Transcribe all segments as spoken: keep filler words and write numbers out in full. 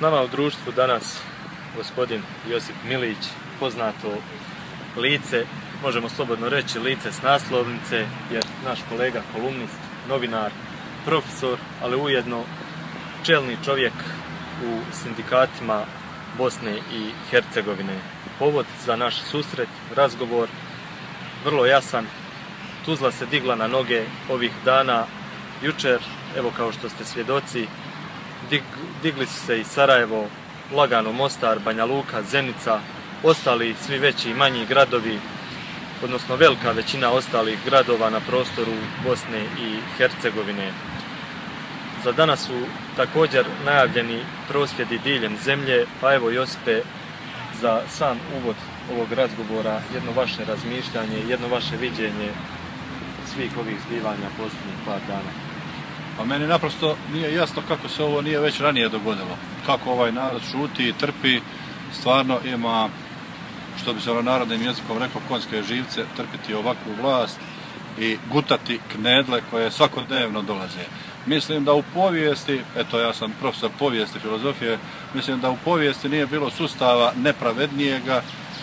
nama u društvu danas gospodin Josip Milić, poznato lice, možemo slobodno reći lice s naslovnice, jer naš kolega kolumnist, novinar, profesor, ali ujedno čelni čovjek u sindikatima Bosne i Hercegovine. Povod za naš susret, razgovor, vrlo jasan. Tuzla se digla na noge ovih dana. Jučer, evo kao što ste svjedoci, dig, digli su se i Sarajevo, lagano Mostar, Banja Luka, Zenica, ostali svi veći i manji gradovi, odnosno velika većina ostalih gradova na prostoru Bosne i Hercegovine. Za danas su također najavljeni prosvjedi diljem zemlje, pa evo Josipe, za sam uvod ovog razgovora, jedno vaše razmišljanje, jedno vaše viđenje svih ovih zbivanja posljednjih par dana. Pa meni naprosto nije jasno kako se ovo nije već ranije dogodilo. Kako ovaj narod šuti i trpi, stvarno ima, što bi se ono narodnim jezikom rekao, konjske živce, trpiti ovakvu vlast i gutati knedle koje svakodnevno dolaze. Mislim da u povijesti, eto ja sam profesor povijesti, filozofije, mislim da u povijesti nije bilo sustava nepravednijega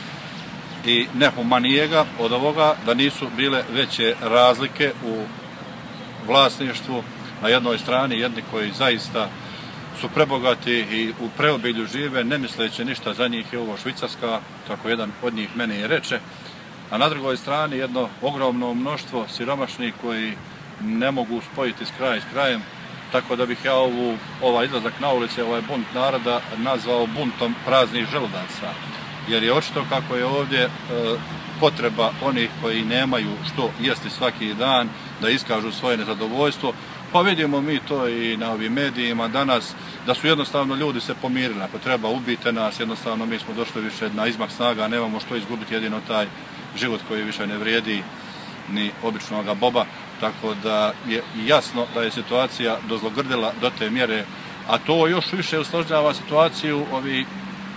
i nehumanijega od ovoga, da nisu bile veće razlike u vlasništvu. Na jednoj strani jedni koji zaista su prebogati i u preobilju žive, ne misleći ništa za njih je ovo Švicarska, kako jedan od njih meni i reče, a na drugoj strani jedno ogromno mnoštvo siromašnih koji ne mogu spojiti s kraj s krajem, tako da bih ja ovu, ovaj izlazak na ulice, ovaj bunt naroda nazvao buntom praznih želudaca, jer je očito kako je ovdje e, potreba onih koji nemaju što jesti svaki dan da iskažu svoje nezadovoljstvo. Pa vidimo mi to i na ovim medijima danas, da su jednostavno ljudi se pomirili. Ako treba ubite nas, jednostavno mi smo došli više na izmak snaga, nemamo što izgubiti, jedino taj život koji više ne vrijedi ni običnoga boba. Tako da je jasno da je situacija dozlogrdila do te mjere, a to još više usložnjava situaciju ovi e,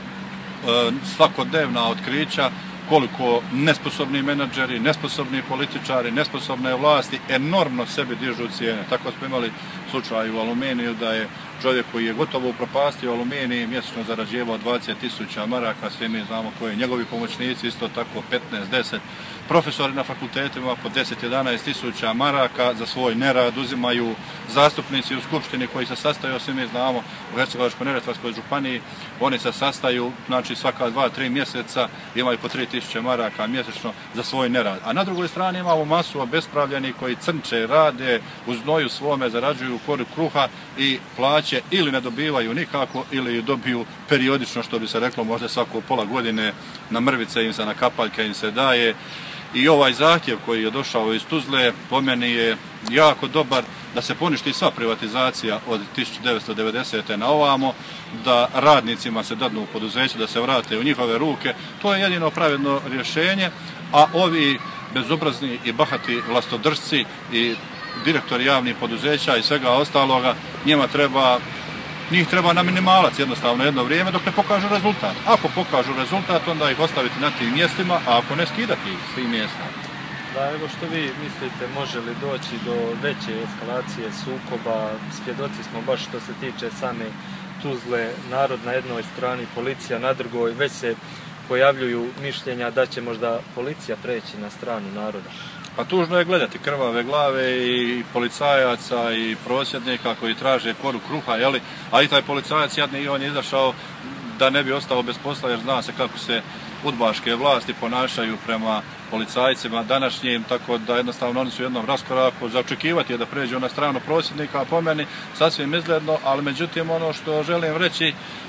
svakodnevna otkrića koliko nesposobni menadžeri, nesposobni političari, nesposobne vlasti enormno sebi dižu cijene. Tako smo imali slučaj u Aluminiju da je čovjek koji je gotovo upropastio Aluminij mjesečno zarađivao dvadeset tisuća maraka, svi mi znamo koji, njegovi pomoćnici isto tako petnaest deset, profesori na fakultetima po deset jedanaest tisuća maraka za svoj nerad uzimaju, zastupnici u skupštini koji se sastaju, svi mi znamo u Hercegovačko-neretvanskoj županiji, oni se sastaju, znači svaka dva, tri mjeseca imaju po tri tisuće maraka mjesečno za svoj nerad. A na drugoj strani imamo masu obespravljenih koji crnče, rade, u znoju svome zarađuju koru kruha i plaće ili ne dobivaju nikako ili dobiju periodično, što bi se reklo možda svako pola godine, na mrvice im se, na kapaljke im se daje. I ovaj zahtjev koji je došao iz Tuzle po meni je jako dobar, da se poništi sva privatizacija od tisuću devetsto devedesete na ovamo, da radnicima se dadnu u poduzeće, da se vrate u njihove ruke. To je jedino pravedno rješenje, a ovi bezobrazni i bahati vlastodržci i direktori javnih poduzeća i svega ostaloga, njima treba, njih treba na minimalac jednostavno jedno vrijeme dok ne pokažu rezultat. Ako pokažu rezultat, onda ih ostaviti na tim mjestima, a ako ne, skidati ih s tim mjesta. Da, evo što vi mislite, može li doći do veće eskalacije sukoba? Svjedoci smo baš što se tiče same Tuzle, narod na jednoj strani, policija na drugoj, već se pojavljuju mišljenja da će možda policija preći na stranu naroda. Pa tužno je gledati krvave glave i policajaca i prosvjednika koji traže koru kruha, jeli? A i taj policajac jadni i on je izašao da ne bi ostao bez posla, jer zna se kako se udbaške vlasti ponašaju prema policajcima današnjim, tako da jednostavno oni su u jednom raskoraku. Za očekivati je da pređu na stranu prosvjednika, a po meni sasvim izgledno, ali međutim ono što želim reći,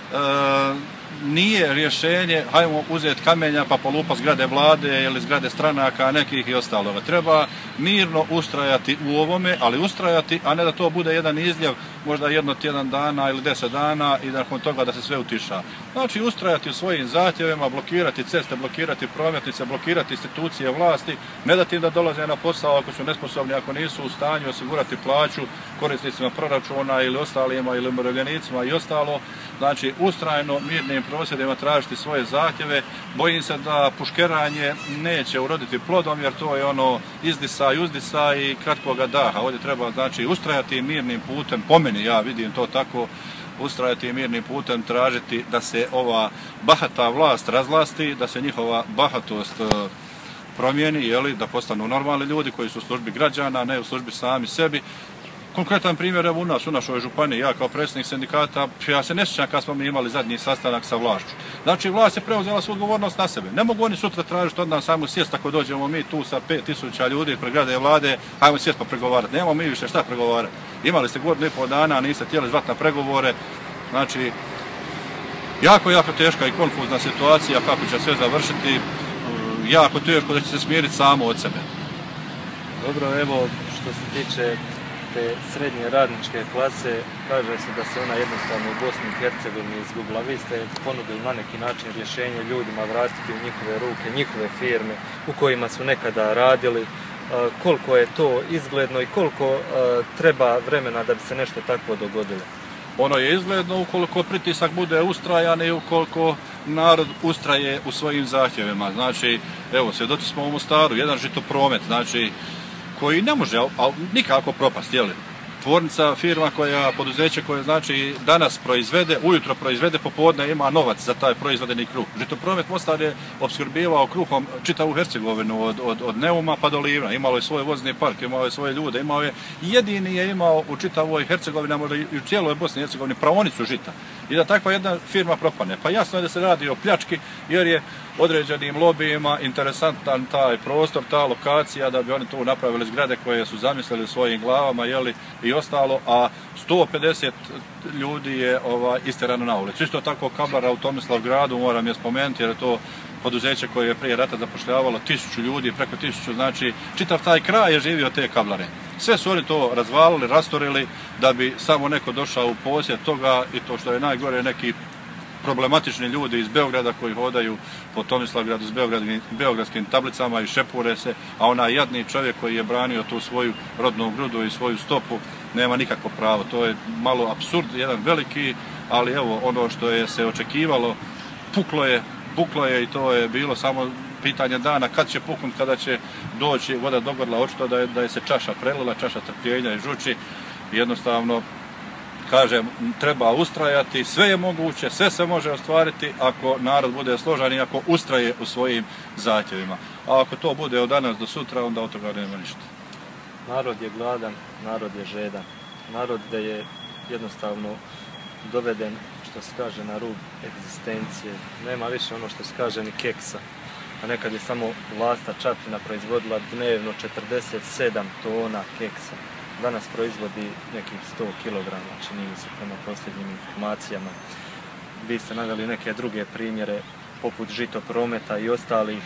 e, nije rješenje, hajmo uzeti kamenja pa polupa zgrade vlade ili zgrade stranaka nekih i ostaloga. Treba mirno ustrajati u ovome, ali ustrajati, a ne da to bude jedan izljev, možda jedno tjedan dana ili deset dana i nakon toga da se sve utiša. Znači ustrajati u svojim zahtjevima, blokirati ceste, blokirati prometnice, blokirati institucije vlasti, ne dati im da dolaze na posao ako su nesposobni, ako nisu u stanju osigurati plaću korisnicima proračuna ili ostalima ili umirovljenicima i ostalo. Znači ustrajno mirnim prosvjedima tražiti svoje zahtjeve. Bojim se da puškeranje neće uroditi plodom, jer to je ono izdisaj, uzdisaj i kratkoga daha. Ovdje treba znači ustrajati mirnim putem, po meni, ja vidim to tako, ustrajati mirnim putem, tražiti da se ova bahata vlast razvlasti, da se njihova bahatost promijeni, jeli, da postanu normalni ljudi koji su u službi građana, ne u službi sami sebi. Konkretan primjer, evo u nas, u našoj županiji, ja kao predsjednik sindikata, ja se ne sjećam kad smo mi imali zadnji sastanak sa vlašću. Znači, vlast je preuzela svu odgovornost na sebe. Ne mogu oni sutra tražiti od nas samo sjest ako dođemo mi tu sa pet tisuća ljudi pred grade vlade, ajmo sjest pa pregovarati. Nemamo mi više šta pregovarati. Imali ste godinu i pol dana, niste htjeli zvati na pregovore. Znači, jako, jako teška i konfuzna situacija kako će sve završiti. Jako teško da će se smiriti samo od sebe. Dobro, evo, što se tiče te srednje radničke klase, kaže se da se ona jednostavno u Bosni i Hercegovini izgubila. Vi ste ponudili na neki način rješenje ljudima vratiti u njihove ruke, njihove firme u kojima su nekada radili. Koliko je to izgledno i koliko treba vremena da bi se nešto takvo dogodilo? Ono je izgledno ukoliko pritisak bude ustrajan i ukoliko narod ustraje u svojim zahtjevima. Znači, evo, svjedoci smo u Mostaru, jedan žitopromet, znači, koji ne može a, nikako propast, jeli? Tvornica, firma koja, poduzeće koje znači danas proizvede, ujutro proizvede, popodne ima novac za taj proizvedeni kruh. Žitopromet Mostar je opskrbljivao kruhom čitavu Hercegovinu od, od, od Neuma pa do Livna. Imalo je svoj vozni park, imao je svoje ljude, imao je, jedini je imao u čitavoj Hercegovini, i u cijeloj Bosni i Hercegovini praonicu žita. I da takva jedna firma propane. Pa jasno je da se radi o pljački jer je određenim lobijima interesantan taj prostor, ta lokacija da bi oni tu napravili zgrade koje su zamislili u svojim glavama, jeli, i ostalo, a sto pedeset ljudi je ovaj, isterano na ulicu. Isto tako kablara u Tomislavgradu, moram je spomenuti, jer je to poduzeće koje je prije rata zapošljavalo tisuću ljudi, preko tisuću, znači čitav taj kraj je živio te kablare. Sve su oni to razvalili, rastorili da bi samo neko došao u posjed toga i to što je najgore, neki problematični ljudi iz Beograda koji hodaju po Tomislavgradu s beogradskim tablicama i šepure se, a onaj jadni čovjek koji je branio tu svoju rodnu grudu i svoju stopu nema nikakvo pravo. To je malo apsurd, jedan veliki, ali evo ono što je se očekivalo, puklo je, puklo je i to je bilo samo pitanje dana kad će puknuti, kada će doći voda do grla, očito da je, da je se čaša prelila, čaša trpljenja i žuči. Jednostavno, kažem, treba ustrajati, sve je moguće, sve se može ostvariti ako narod bude složan i ako ustraje u svojim zahtjevima. A ako to bude od danas do sutra, onda od toga nema ništa. Narod je gladan, narod je žedan. Narod da je jednostavno doveden, što se kaže, na rub egzistencije. Nema više ono što se kaže ni keksa. A nekad je samo Vlasta Čapljina proizvodila dnevno četrdeset sedam tona keksa. Danas proizvodi nekih sto kilograma, čini mi se prema posljednjim informacijama. Vi ste naveli neke druge primjere, poput žitoprometa i ostalih.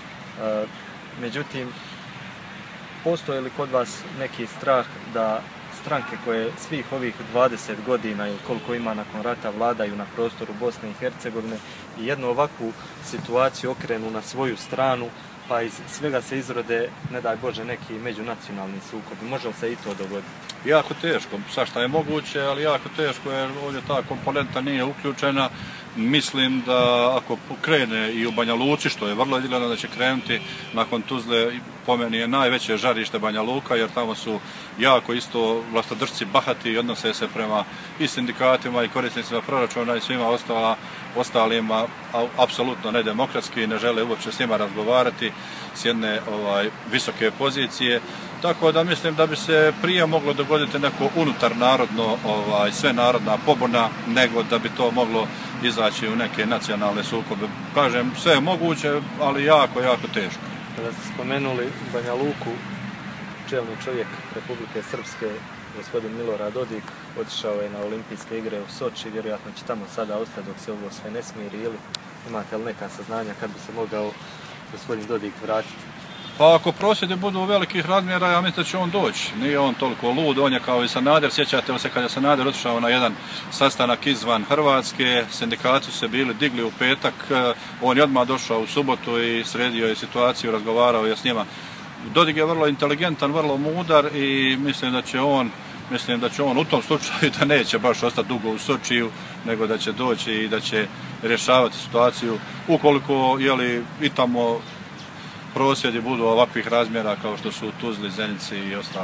Međutim, postoji li kod vas neki strah da stranke koje svih ovih dvadeset godina ili koliko ima nakon rata vladaju na prostoru Bosne i Hercegovine i jednu ovakvu situaciju okrenu na svoju stranu, pa iz svega se izrode, ne daj Bože, neki međunacionalni sukobi? Može li se i to dogoditi? Jako teško, svašta je moguće, ali jako teško jer ovdje ta komponenta nije uključena. Mislim da ako krene i u Banja Luci, što je vrlo izgledno da će krenuti nakon Tuzle, po meni je najveće žarište Banja Luka, jer tamo su jako isto vlastodršci bahati i odnose se prema i sindikatima i korisnicima proračuna i svima ostala, ostalima apsolutno nedemokratski, ne žele uopće s njima razgovarati s jedne ovaj, visoke pozicije. Tako da mislim da bi se prije moglo dogoditi neko unutar narodno, ovaj, sve narodna pobuna, nego da bi to moglo izaći u neke nacionalne sukobe. Kažem, sve je moguće, ali jako, jako teško. Kada ste spomenuli Banja Luku, čelni čovjek Republike Srpske, gospodin Milorad Dodik, otišao je na olimpijske igre u Soči, vjerojatno će tamo sada ostati dok se ovo sve ne smiri, ili imate li neka saznanja kad bi se mogao gospodin Dodik vratiti? Pa ako prosvjedi budu velikih razmjera, ja mislim da će on doći. Nije on toliko lud, on je kao i Sanader. Sjećate li se kada je Sanader otišao na jedan sastanak izvan Hrvatske, sindikati su se bili digli u petak, on je odmah došao u subotu i sredio je situaciju, razgovarao je s njima. Dodik je vrlo inteligentan, vrlo mudar i mislim da će on, mislim da će on u tom slučaju da neće baš ostati dugo u Sočiju, nego da će doći i da će rješavati situaciju ukoliko jeli, i tamo prosvjedi budu ovakvih razmjera kao što su u Tuzli, Zenici i ostali.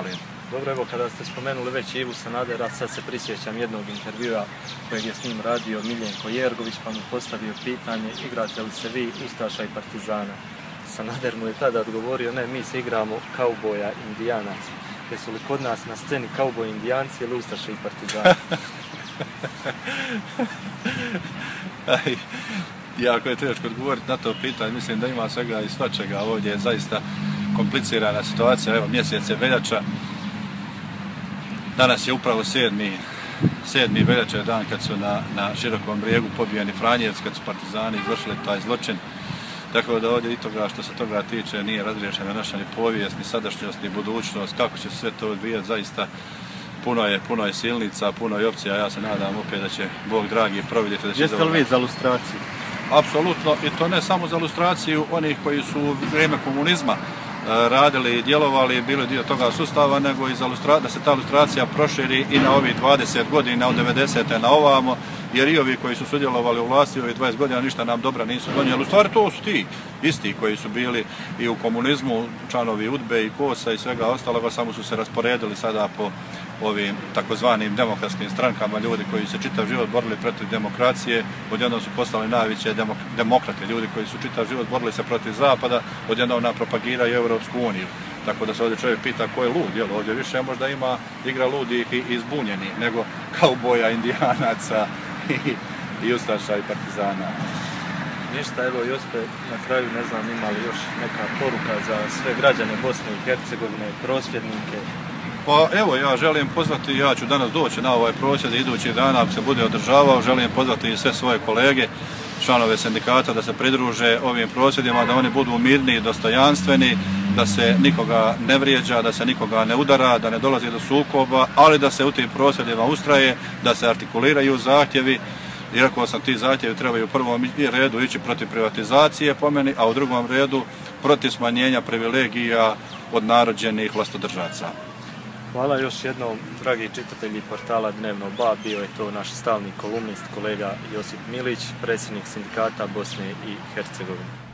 Dobro, evo kada ste spomenuli već Ivu Sanadera, sad se prisjećam jednog intervjua kojeg je s njim radio Miljenko Jergović, pa mu postavio pitanje igrate li se vi Ustaša i Partizana. Sanader mu je tada odgovorio ne, mi se igramo kauboja indijanaca. Jesu li kod nas na sceni kauboji indijanci ili Ustaše i Partizani? Jako je teško odgovoriti na to pitanje, mislim da ima svega i svačega, ovdje je zaista komplicirana situacija, evo mjesec je veljača, danas je upravo sedmi, sedmi veljača dan kad su na, na Širokom brijegu pobijeni Franjevci, kad su Partizani izvršili taj zločin, tako da ovdje i toga što se toga tiče nije razriješena naša ni povijest, ni sadašnjost, ni budućnost, kako će sve to odvijati, zaista puno je, puno je silnica, puno je opcija, ja se nadam opet da će Bog dragi providjeti da će... Jeste li vi za lustraciju? Apsolutno, i to ne samo za lustraciju onih koji su u vrijeme komunizma radili i djelovali, bili dio toga sustava, nego i za da se ta lustracija proširi i na ovih dvadeset godina, od devedesete na ovamo, jer i ovi koji su sudjelovali u vlasti ovih dvadeset godina ništa nam dobra nisu donijeli. U stvari to su ti isti koji su bili i u komunizmu, članovi UDBE i KOS-a i svega ostaloga, samo su se rasporedili sada po ovim takozvanim demokratskim strankama, ljudi koji se čitav život borili protiv demokracije, odjednom su postali najveće demok demokrate, ljudi koji su čitav život borili se protiv Zapada, odjednom nam propagiraju Europsku uniju. Tako da se ovdje čovjek pita ko je lud, jel ovdje više možda ima igra ludih i izbunjenih nego kauboja, indijanaca i, i Ustaša i Partizana. Ništa, evo Jospe, na kraju ne znam ima li još neka poruka za sve građane Bosne i Hercegovine, prosvjednike. Pa evo, ja želim pozvati, ja ću danas doći na ovaj prosvjed idući dana ako se bude održavao, želim pozvati i sve svoje kolege, članove sindikata da se pridruže ovim prosvjedima, da oni budu mirni i dostojanstveni, da se nikoga ne vrijeđa, da se nikoga ne udara, da ne dolazi do sukoba, ali da se u tim prosvjedima ustraje, da se artikuliraju zahtjevi. I rekao sam, ti zahtjevi trebaju u prvom redu ići protiv privatizacije po meni, a u drugom redu protiv smanjenja privilegija od narođenih vlastodržaca. Hvala još jednom, dragi čitatelji portala Dnevno ba, bio je to naš stalni kolumnist, kolega Josip Milić, predsjednik sindikata Bosne i Hercegovine.